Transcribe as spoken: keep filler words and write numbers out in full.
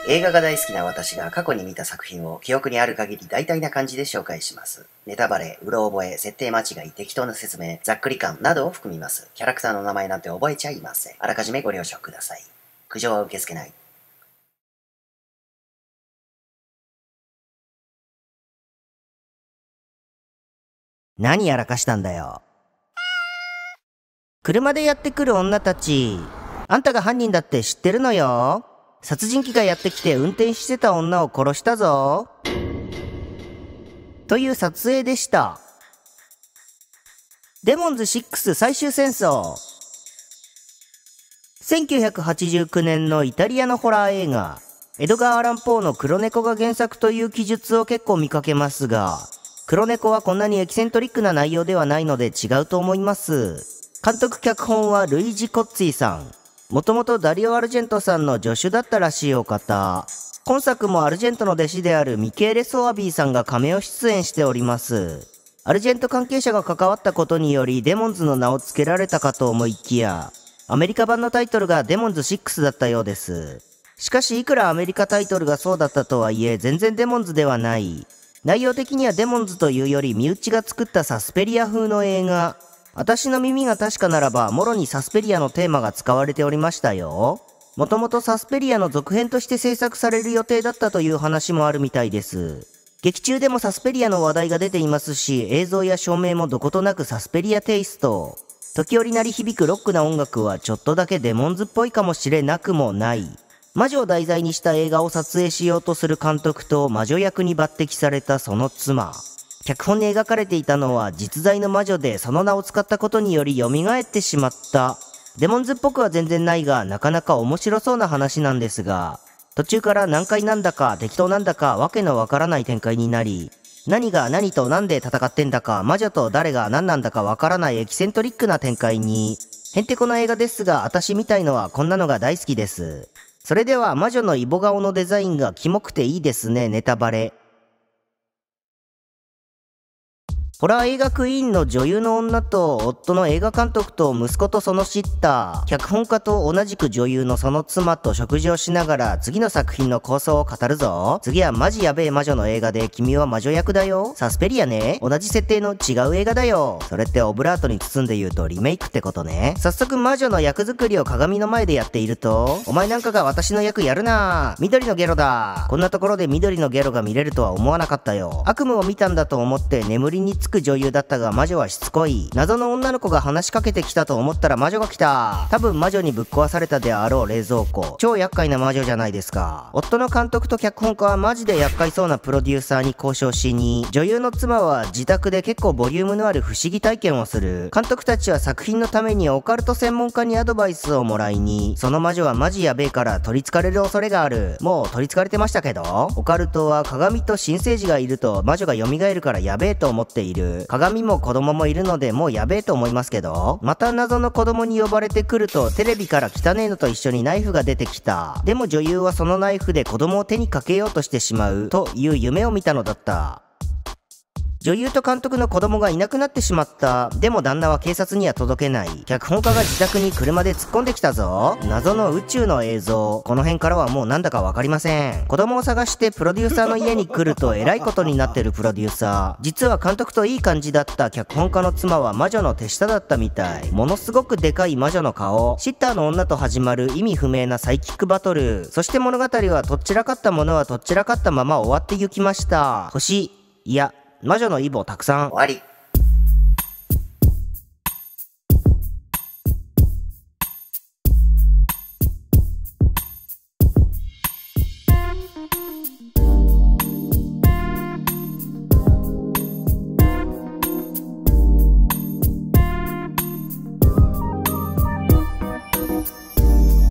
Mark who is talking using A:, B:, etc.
A: 映画が大好きな私が過去に見た作品を記憶にある限り大体な感じで紹介します。ネタバレ、うろ覚え、設定間違い、適当な説明、ざっくり感などを含みます。キャラクターの名前なんて覚えちゃいません。あらかじめご了承ください。苦情は受け付けない。
B: 何やらかしたんだよ。車でやってくる女たち、あんたが犯人だって知ってるのよ。殺人鬼がやってきて運転してた女を殺したぞ。という撮影でした。デモンズシックス最終戦争。せんきゅうひゃくはちじゅうきゅうねんのイタリアのホラー映画、エドガー・アラン・ポーの黒猫が原作という記述を結構見かけますが、黒猫はこんなにエキセントリックな内容ではないので違うと思います。監督脚本はルイージ・コッツィさん。もともとダリオ・アルジェントさんの助手だったらしいお方。今作もアルジェントの弟子であるミケーレ・ソアビーさんがカメオ出演しております。アルジェント関係者が関わったことによりデモンズの名を付けられたかと思いきや、アメリカ版のタイトルがデモンズシックスだったようです。しかしいくらアメリカタイトルがそうだったとはいえ全然デモンズではない。内容的にはデモンズというより身内が作ったサスペリア風の映画。私の耳が確かならば、もろにサスペリアのテーマが使われておりましたよ。もともとサスペリアの続編として制作される予定だったという話もあるみたいです。劇中でもサスペリアの話題が出ていますし、映像や照明もどことなくサスペリアテイスト。時折鳴り響くロックな音楽はちょっとだけデモンズっぽいかもしれなくもない。魔女を題材にした映画を撮影しようとする監督と魔女役に抜擢されたその妻。脚本に描かれていたのは実在の魔女で、その名を使ったことにより蘇ってしまった。デモンズっぽくは全然ないが、なかなか面白そうな話なんですが、途中から難解なんだか適当なんだかわけのわからない展開になり、何が何と何で戦ってんだか、魔女と誰が何なんだかわからないエキセントリックな展開に、へんてこな映画ですが、私みたいのはこんなのが大好きです。それでは魔女のイボ顔のデザインがキモくていいですね。ネタバレ。ホラー映画クイーンの女優の女と夫の映画監督と息子とそのシッター、脚本家と同じく女優のその妻と食事をしながら次の作品の構想を語るぞ。次はマジやべえ魔女の映画で、君は魔女役だよ。サスペリアね。同じ設定の違う映画だよ。それってオブラートに包んで言うとリメイクってことね。早速魔女の役作りを鏡の前でやっていると、お前なんかが私の役やるな。緑のゲロだ。こんなところで緑のゲロが見れるとは思わなかったよ。悪夢を見たんだと思って眠りにつく女優だったが、魔女はしつこい。謎の女の子が話しかけてきたと思ったら魔女が来た。多分魔女にぶっ壊されたであろう冷蔵庫。超厄介な魔女じゃないですか。夫の監督と脚本家はマジで厄介そうなプロデューサーに交渉しに、女優の妻は自宅で結構ボリュームのある不思議体験をする。監督たちは作品のためにオカルト専門家にアドバイスをもらいに、その魔女はマジやべえから取り憑かれる恐れがある。もう取り憑かれてましたけど、オカルトは鏡と新生児がいると魔女が蘇るからやべえと思っている。鏡も子供もいるのでもうやべえと思いますけど、また謎の子供に呼ばれてくるとテレビから汚ねえのと一緒にナイフが出てきた。でも女優はそのナイフで子供を手にかけようとしてしまうという夢を見たのだった。女優と監督の子供がいなくなってしまった。でも旦那は警察には届けない。脚本家が自宅に車で突っ込んできたぞ。謎の宇宙の映像。この辺からはもうなんだかわかりません。子供を探してプロデューサーの家に来るとえらいことになってるプロデューサー。実は監督といい感じだった脚本家の妻は魔女の手下だったみたい。ものすごくでかい魔女の顔。シッターの女と始まる意味不明なサイキックバトル。そして物語はとっちらかったものはとっちらかったまま終わってゆきました。星、いや、魔女のイボたくさん。
A: 終わり。